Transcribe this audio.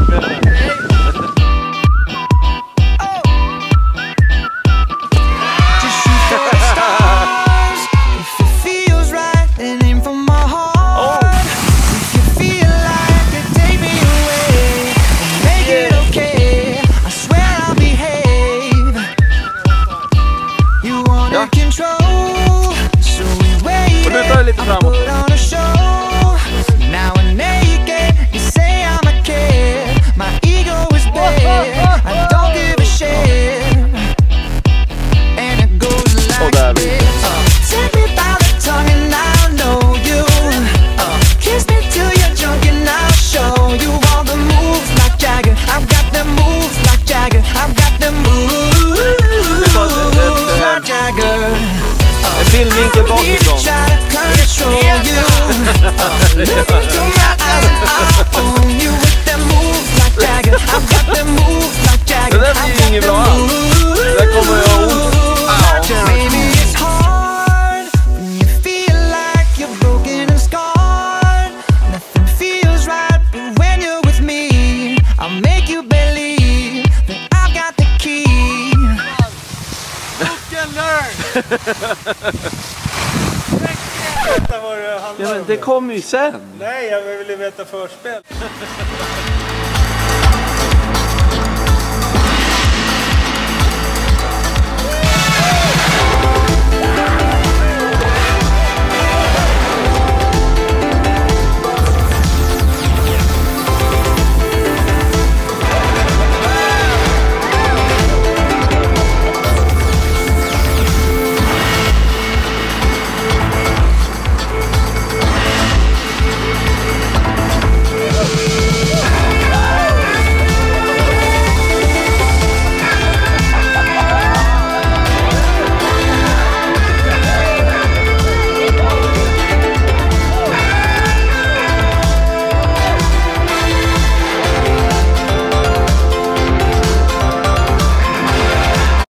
Lite framåt. Och där är vi. En filmvinkel bakifrån. Det där blir ju inget bra alls. Det där kommer jag ont. Ja, men det kommer ju sen. Nej, jag ville veta förspel.